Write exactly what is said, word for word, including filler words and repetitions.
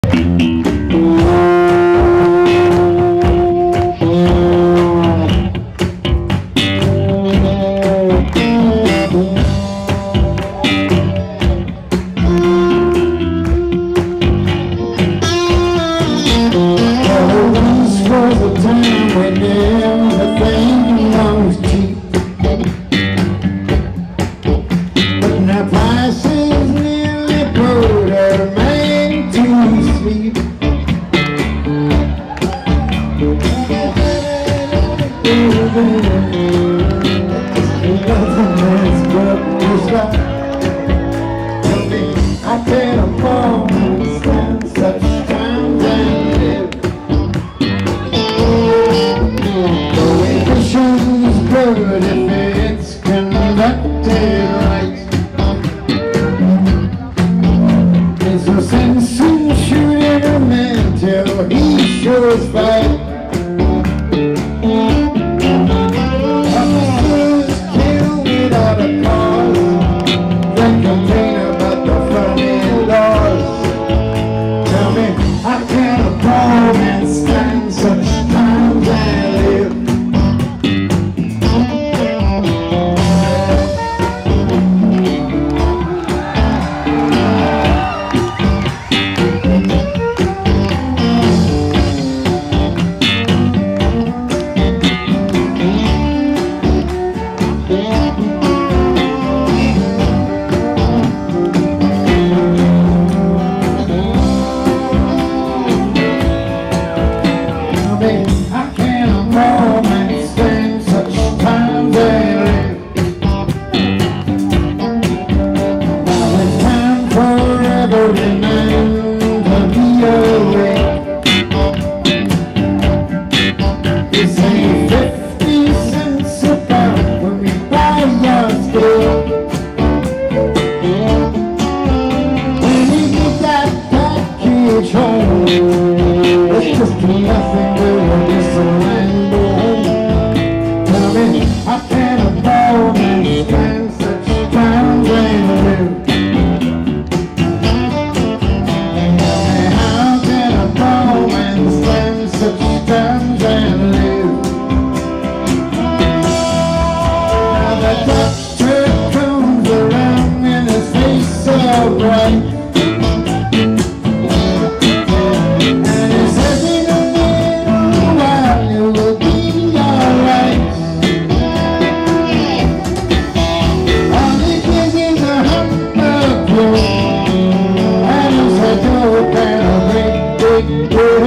I can't afford to stand such times and live. Prohibition's good if it's conducted right. There's no sense in shooting a man till he shows fight. Officers kill without a cause, then complain about the funny laws. Tell me, I can't afford and stand such times and live. I can't afford and stand such times and live. Now it's time for every man to be awake. You say fifty cents a pound when we buy your steak. When you get that package home, it's just nothing but this land home. Tell me, I can't afford and stand such times and live. Tell me, how can I afford and stand such times and live? Now the doctor comes around and his face so bright. Yeah.